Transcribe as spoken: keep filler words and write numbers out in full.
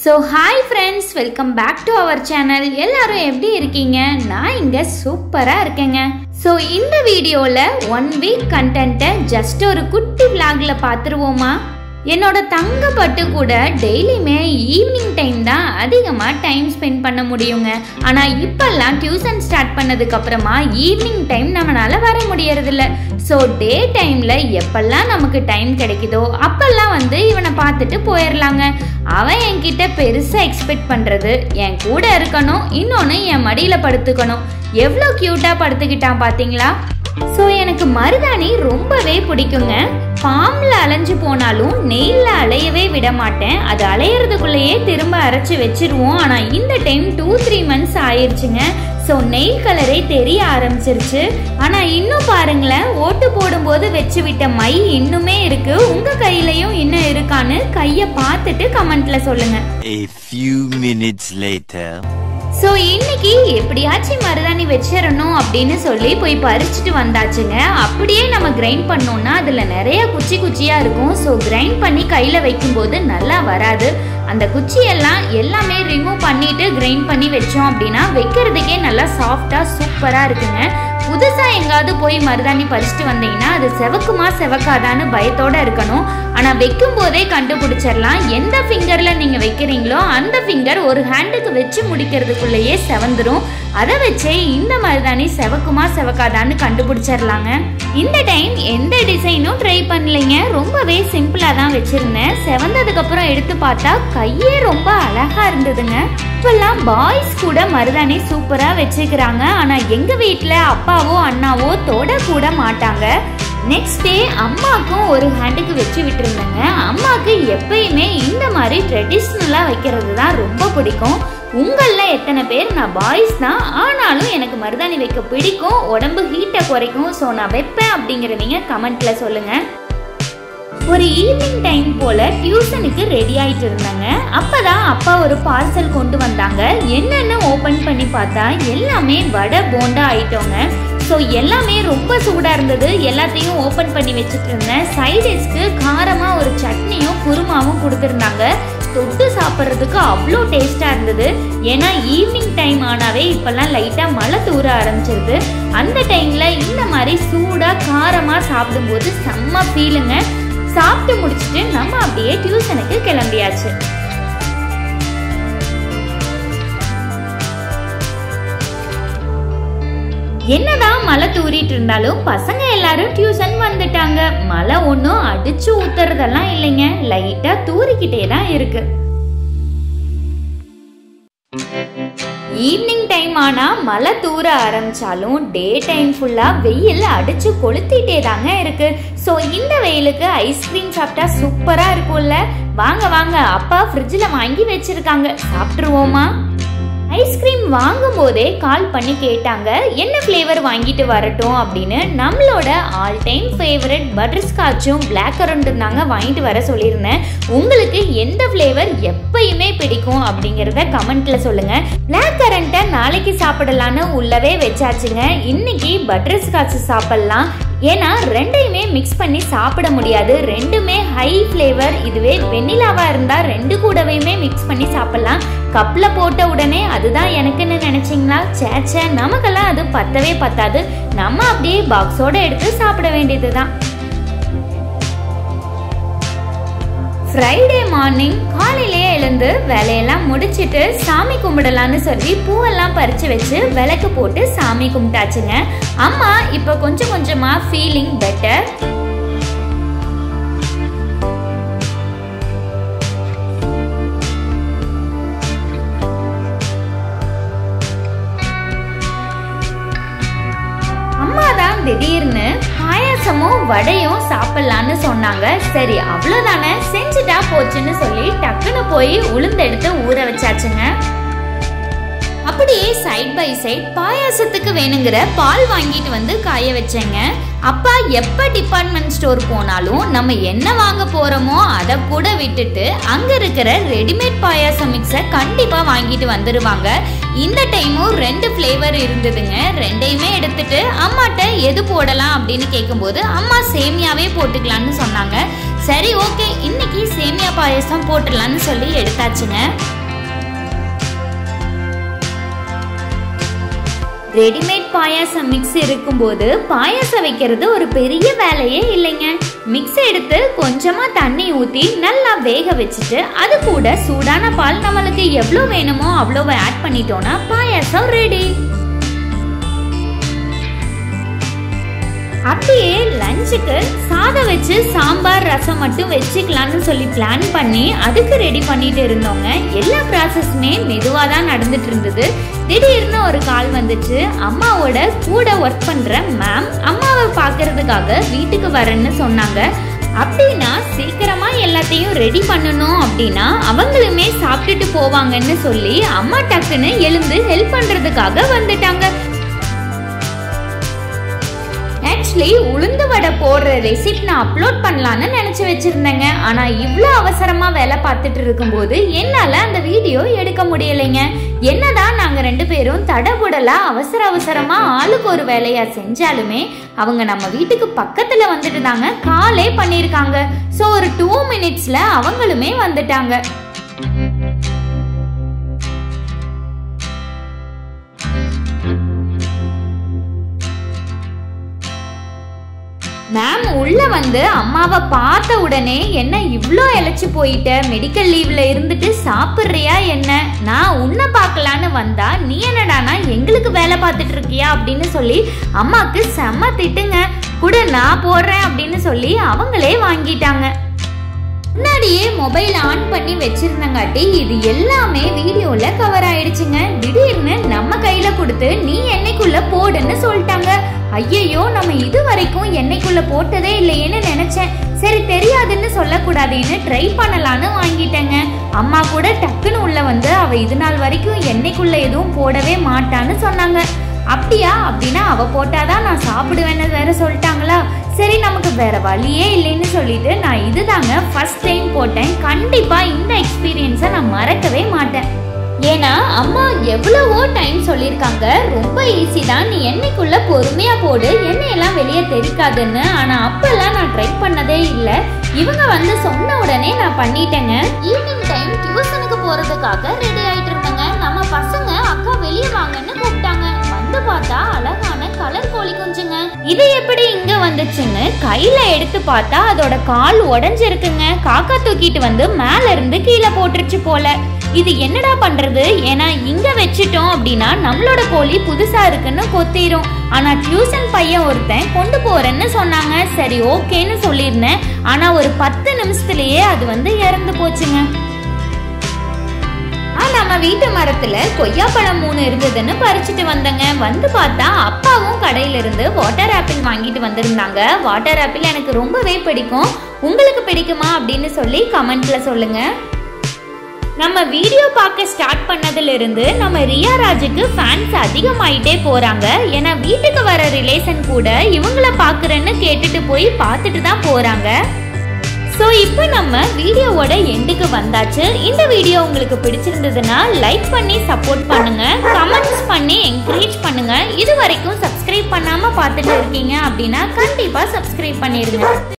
So hi friends, welcome back to our channel. எல்லாரும் எப்படி இருக்கீங்க? நான் இங்க சூப்பரா இருக்கேங்க. So இந்த வீடியோல one week content just ஒரு குட்டி vlogல பாத்துருவோமா? என்னோட தங்க பட்டு கூட டெய்லியுமே ஈவினிங் டைம் தான் அதிகமாக டைம் ஸ்பெண்ட் பண்ண முடியுங்க. ஆனால் இப்போல்லாம் டியூஷன் ஸ்டார்ட் பண்ணதுக்கு அப்புறமா ஈவினிங் டைம் நம்மளால வர முடியறதில்ல. ஸோ டே டைமில் எப்பெல்லாம் நமக்கு டைம் கிடைக்குதோ அப்பெல்லாம் வந்து இவனை பார்த்துட்டு போயிடலாங்க. அவன் என்கிட்ட பெருசாக எக்ஸ்பெக்ட் பண்ணுறது என் கூட இருக்கணும், இன்னொன்று என் மடியில் படுத்துக்கணும். எவ்வளோ க்யூட்டாக படுத்துக்கிட்டான் பார்த்தீங்களா? ஸோ எனக்கு மருதாணி ரொம்பவே பிடிக்குங்க. பாம்பில் அலைஞ்சு போனாலும் நெய்ல அலையவே விட மாட்டேன். அது அலையிறதுக்குள்ளேயே திரும்ப அரைச்சி வச்சிருவோம். ஆனால் இந்த டைம் டூ த்ரீ மந்த்ஸ் ஆயிடுச்சுங்க. ஸோ நெயில் கலரே தெரிய ஆரம்பிச்சிருச்சு. ஆனால் இன்னும் பாருங்களேன், ஓட்டு போடும்போது வச்சு விட்ட மை இன்னுமே இருக்கு. உங்க கையிலையும் இன்னும் இருக்கான்னு கையை பார்த்துட்டு கமெண்ட்ல சொல்லுங்க. A few minutes later. So இன்னைக்கு எப்படியாச்சும் மருதாணி வச்சிடணும் அப்படின்னு சொல்லி போய் பறிச்சுட்டு வந்தாச்சுங்க. அப்படியே நம்ம கிரைண்ட் பண்ணோம்னா அதில் நிறைய குச்சி குச்சியாக இருக்கும். ஸோ கிரைண்ட் பண்ணி கையில் வைக்கும்போது நல்லா வராது. அந்த குச்சியெல்லாம் எல்லாமே ரிமூவ் பண்ணிட்டு கிரைண்ட் பண்ணி வச்சோம் அப்படின்னா வைக்கிறதுக்கே நல்லா சாஃப்டாக சூப்பராக இருக்குங்க. புதுசாக எங்காவது போய் மருதாணி பறிச்சுட்டு வந்தீங்கன்னா அது செவக்குமா செவக்காதான்னு பயத்தோடு இருக்கணும். ஆனால் வைக்கும் போதே கண்டுபிடிச்சிடலாம். எந்த ஃபிங்கரில் நீங்கள் வைக்கிறீங்களோ அந்த ஃபிங்கர் ஒரு ஹேண்டுக்கு வச்சு முடிக்கிறதுக்குள்ளேயே செவந்துடும். அதை வச்சே இந்த மருதாணி செவக்குமா செவக்காதான்னு கண்டுபிடிச்சிடலாங்க. இந்த டைம் எந்த டிசைனும் ட்ரை பண்ணலைங்க. ரொம்பவே சிம்பிளாக தான் வச்சுருந்தேன். செவந்ததுக்கப்புறம் எடுத்து பார்த்தா கையே ரொம்ப அழகாக இருந்ததுங்க. இப்பெல்லாம் பாய்ஸ் கூட மருதாணி சூப்பராக வச்சுக்கிறாங்க. ஆனால் எங்கள் வீட்டில் அப்பாவோ அண்ணாவோ தொட கூட மாட்டாங்க. நெக்ஸ்ட் டே அம்மாவுக்கும் ஒரு ஹேண்டுக்கு வச்சு விட்டுருந்தேங்க. அம்மாவுக்கு எப்பயுமே இந்த மாதிரி ட்ரெடிஷ்னலாக வைக்கிறது தான் ரொம்ப பிடிக்கும். உங்களில் எத்தனை பேர் நான் பாய்ஸ் தான் ஆனாலும் எனக்கு மருதாணி வைக்க பிடிக்கும், உடம்பு ஹீட்டை குறைக்கும், ஸோ நான் வைப்பேன் அப்படிங்கிறவங்க கமெண்ட்ல சொல்லுங்க. ஒரு ஈவினிங் டைம் போல டியூஷனுக்கு ரெடி ஆயிட்டு இருந்தாங்க. அப்பதான் அப்பா ஒரு பார்சல் கொண்டு வந்தாங்க. என்னென்னு ஓபன் பண்ணி பார்த்தா எல்லாமே வடை போண்டா ஐட்டங்க. ஸோ எல்லாமே ரொம்ப சூடாக இருந்தது. எல்லாத்தையும் ஓப்பன் பண்ணி வச்சுட்டு இருந்தேன். சைடிஷ்க்கு காரமாக ஒரு சட்னியும் குருமாவும் கொடுத்துருந்தாங்க. தொட்டு சாப்பிட்றதுக்கு அவ்வளோ டேஸ்ட்டாக இருந்தது. ஏன்னா ஈவினிங் டைம் ஆனாவே இப்போல்லாம் லைட்டாக மழை தூர ஆரம்பிச்சிருது. அந்த டைமில் இந்த மாதிரி சூடாக காரமாக சாப்பிடும்போது செம்ம ஃபீலுங்க. சாப்பிட்டு முடிச்சுட்டு நம்ம அப்படியே டியூஷனுக்கு கிளம்பியாச்சு. என்னதான் மழை தூரிட்டு இருந்தாலும் பசங்க எல்லாரும் டியூஷன் வந்துட்டாங்க. மழை ஒன்றும் அடிச்சு ஊத்துறதெல்லாம் இல்லைங்க, லைட்டா தூரிக்கிட்டே தான் இருக்கு. ஈவினிங் டைம் ஆனா மழை தூர ஆரம்பிச்சாலும் டே டைம் ஃபுல்லா வெயில் அடிச்சு கொளுத்திட்டே தாங்க இருக்கு. ஸோ இந்த வெயிலுக்கு ஐஸ்கிரீம் சாப்பிட்டா சூப்பரா இருக்கும்ல. வாங்க வாங்க, அப்பா ஃப்ரிட்ஜில் வாங்கி வச்சிருக்காங்க, சாப்பிட்டுருவோமா? ஐஸ்கிரீம் வாங்கும் போதே கால் பண்ணி கேட்டாங்க என்ன ஃப்ளேவர் வாங்கிட்டு வரட்டும் அப்படின்னு. நம்மளோட ஆல் டைம் ஃபேவரட் பட்டர் ஸ்காட்சும் பிளாக் கரண்ட்டும் தாங்க வாங்கிட்டு வர சொல்லியிருந்தேன். உங்களுக்கு எந்த ஃப்ளேவர் எப்பயுமே பிடிக்கும் அப்படிங்கிறத கமெண்ட்ல சொல்லுங்க. பிளாக் கரண்ட்டை நாளைக்கு சாப்பிடலான்னு உள்ளவே வச்சாச்சுங்க. இன்னைக்கு பட்டர் ஸ்காட்ச் சாப்பிடலாம். ஏன்னா ரெண்டையுமே மிக்ஸ் பண்ணி சாப்பிட முடியாது, ரெண்டுமே ஹை ஃப்ளேவர். இதுவே வெண்ணிலாவா இருந்தா ரெண்டு கூடவையுமே மிக்ஸ் பண்ணி சாப்பிடலாம். கப்ல போட்ட உடனே அதுதான் எனக்குன்னு நினைச்சிங்களா? சேச்சே, நமக்கெல்லாம் அது பத்தவே பத்தாது. நம்ம அப்படியே பாக்ஸோட எடுத்து சாப்பிட வேண்டியதுதான். ஃப்ரைடே மார்னிங் காலையிலேயே எழுந்து வேலையெல்லாம் முடிச்சுட்டு சாமி கும்பிடலான்னு சொல்லி பூவெல்லாம் பறிச்சு வச்சு விளக்கு போட்டு சாமி கும்பிட்டாச்சுங்க. அம்மா இப்போ கொஞ்சம் கொஞ்சமா ஃபீலிங் பெட்டர். அம்மா தான் திடீர்னு பாயாசமும் வடையும் சாப்பிடலான்னு சொன்னாங்க. சரி அவ்வளோதானே, செஞ்சுட்டா போச்சுன்னு சொல்லி டக்குன்னு போய் உளுந்தெடுத்து ஊற வச்சாச்சுங்க. அப்படியே சைட் பை சைட் பாயாசத்துக்கு வேணுங்கிற பால் வாங்கிட்டு வந்து காய வச்சேங்க. அப்பா எப்போ டிபார்ட்மெண்ட் ஸ்டோர் போனாலும் நம்ம என்ன வாங்க போகிறோமோ அதை கூட விட்டுட்டு அங்கே இருக்கிற ரெடிமேட் பாயாசம் மிக்ஸை கண்டிப்பாக வாங்கிட்டு வந்துடுவாங்க. இந்த டைமும் ரெண்டு ஃப்ளேவர் இருந்ததுங்க. ரெண்டையுமே எடுத்துட்டு அம்மாட்ட எது போடலாம் அப்படின்னு கேட்கும்போது அம்மா சேமியாவே போட்டுக்கலான்னு சொன்னாங்க. சரி ஓகே, இன்னைக்கு சேமியா பாயசம் போட்டுடலான்னு சொல்லி எடுத்தாச்சுங்க. ரெடிமேட் பாயாசம் மிக்ஸ் இருக்கும்போது பாயாசம் வைக்கிறது ஒரு பெரிய வேலையே இல்லைங்க. மிக்ஸ் எடுத்து கொஞ்சமா தண்ணி ஊற்றி நல்லா வேக வச்சுட்டு அது கூட சூடான பால் நம்மளுக்கு எவ்வளோ வேணுமோ அவ்வளோ ஆட் பண்ணிட்டோம்னா பாயாசம் ரெடி. அப்படியே லஞ்சுக்கு சாதம் வச்சு சாம்பார் ரசம் மட்டும் வச்சுக்கலான்னு சொல்லி பிளான் பண்ணி அதுக்கு ரெடி பண்ணிட்டு இருந்தோங்க. எல்லா ப்ராசஸுமே மெதுவாக தான் நடந்துட்டு இருந்தது. திடீர்னு ஒரு கால் வந்துச்சு. அம்மாவோட கூட ஒர்க் பண்ற மேம் அம்மாவை பார்க்கறதுக்காக வீட்டுக்கு வரேன்னு சொன்னாங்க. அப்படின்னா சீக்கிரமா எல்லாத்தையும் ரெடி பண்ணணும் அப்படின்னா அவங்களுமே சாப்பிட்டுட்டு போவாங்கன்னு சொல்லி அம்மா டக்குன்னு எழுந்து ஹெல்ப் பண்றதுக்காக வந்துட்டாங்க. ஆக்சுவலி உளுந்து வடை போடுற ரெசிபி நான் அப்லோட் பண்ணலான்னு நினைச்சு வச்சிருந்தேங்க. ஆனா இவ்வளோ அவசரமா வேலை பார்த்துட்டு இருக்கும்போது என்னால அந்த வீடியோ எடுக்க முடியலைங்க. என்னதான் நாங்க ரெண்டு பேரும் தடபுடலா அவசர அவசரமா ஆளுக்கு ஒரு வேலையா செஞ்சாலுமே அவங்க நம்ம வீட்டுக்கு பக்கத்துல வந்துட்டு தாங்க காலே பண்ணிருக்காங்க. ஸோ ஒரு டூ மினிட்ஸ்ல அவங்களுமே வந்துட்டாங்க. மேம் உள்ள வந்து அம்மாவை பார்த்த உடனே என்ன இவ்வளோ இழைச்சி போயிட்ட, மெடிக்கல் லீவ்ல இருந்துட்டு சாப்பிட்றியா என்ன, நான் உன்னை பார்க்கலான்னு வந்தா நீ என்னடானா எங்களுக்கு வேலை பார்த்துட்டு இருக்கியா அப்படின்னு சொல்லி அம்மாவுக்கு செம்ம திட்டுங்க. கூட நான் போடுறேன் அப்படின்னு சொல்லி அவங்களே வாங்கிட்டாங்க. முன்னாடியே மொபைல் ஆன் பண்ணி வச்சிருந்தங்காட்டி இது எல்லாமே வீடியோல கவர் ஆயிடுச்சுங்க. திடீர்னு நம்ம கையில கொடுத்து நீ எண்ணெய்க்குள்ள போடுன்னு சொல்லிட்டாங்க. ஐயையோ, நம்ம இது வரைக்கும் எண்ணெய்க்குள்ள போட்டதே இல்லையேன்னு நினைச்சேன். சரி தெரியாதுன்னு சொல்லக்கூடாதுன்னு ட்ரை பண்ணலான்னு வாங்கிட்டேங்க. அம்மா கூட டக்குன்னு உள்ள வந்து அவ இது நாள் வரைக்கும் எண்ணெய்க்குள்ள எதுவும் போடவே மாட்டான்னு சொன்னாங்க. அப்படியா, அப்படின்னா அவ போட்டாதான் நான் சாப்பிடுவேன்னு வேற சொல்லிட்டாங்களா. சரி நமக்கு வேற வழியே இல்லைன்னு சொல்லிட்டு நான் இதுதாங்க ஃபர்ஸ்ட் டைம் போட்டேன். கண்டிப்பா இந்த எக்ஸ்பீரியன்ஸை நான் மறக்கவே மாட்டேன். ஏன்னா அம்மா எவ்வளவோ டைம் சொல்லியிருக்காங்க, ரொம்ப ஈஸி தான், நீ எண்ணெய்க்குள்ள பொறுமையா போடு, எண்ணெயெல்லாம் வெளியே தெரிக்காதுன்னு. ஆனா அப்பெல்லாம் நான் ட்ரை பண்ணதே இல்லை. இவங்க வந்து சொன்ன உடனே நான் பண்ணிட்டேங்க. ஈவினிங் டைம் டியூஷனுக்கு போறதுக்காக ரெடி ஆயிட்டு இருந்தாங்க. நம்ம பசங்க அக்கா வெளியே வாங்கன்னு கூப்பிட்டாங்க. வந்து பார்த்தா அழகான கலர் கோழி குஞ்சுங்க. இது எப்படி இங்க வந்துச்சுன்னு கையில எடுத்து பார்த்தா அதோட கால் உடஞ்சிருக்குங்க. காக்கா தூக்கிட்டு வந்து மேல இருந்து கீழே போட்டுருச்சு போல. இது என்னடா பண்றது, ஏன்னா இங்க வச்சிட்டோம் அப்படின்னா நம்மளோட கோழி புதுசா இருக்குன்னு கொத்திரும். ஆனா டியூஷன் பையன் ஒருத்தன் கொண்டு போறேன்னு சொன்னாங்க. சரி ஓகேன்னு சொல்லியிருந்தேன். ஆனா ஒரு பத்து நிமிஷத்துலயே அது வந்து இறந்து போச்சுங்க. நம்ம வீட்டு மரத்துல கொய்யாப்பழம் மூணு இருந்ததுன்னு பறிச்சுட்டு வந்தங்க. வந்து பார்த்தா அப்பாவும் கடையில இருந்து வாட்டர் ஆப்பிள் வாங்கிட்டு வந்திருந்தாங்க. வாட்டர் ஆப்பிள் எனக்கு ரொம்பவே பிடிக்கும். உங்களுக்கு பிடிக்குமா அப்படின்னு சொல்லி கமெண்ட்ல சொல்லுங்க. நம்ம வீடியோ பார்க்க ஸ்டார்ட் பண்ணதுல இருந்து நம்ம ரியா ராஜுக்கு ஃபேன்ஸ் அதிகமாயிட்டே போறாங்க. ஏன்னா வீட்டுக்கு வர ரிலேஷன் கூட இவங்கள பாக்குறேன்னு கேட்டுட்டு போய் பார்த்துட்டு தான் போறாங்க. ஸோ இப்போ நம்ம வீடியோவோட எண்டுக்கு வந்தாச்சு. இந்த வீடியோ உங்களுக்கு பிடிச்சிருந்ததுன்னா லைக் பண்ணி சப்போர்ட் பண்ணுங்க, கமெண்ட்ஸ் பண்ணி என்கரேஜ் பண்ணுங்க. இது வரைக்கும் சப்ஸ்கிரைப் பண்ணாம பார்த்துட்டு இருக்கீங்க அப்படின்னா கண்டிப்பா சப்ஸ்கிரைப் பண்ணிடுங்க.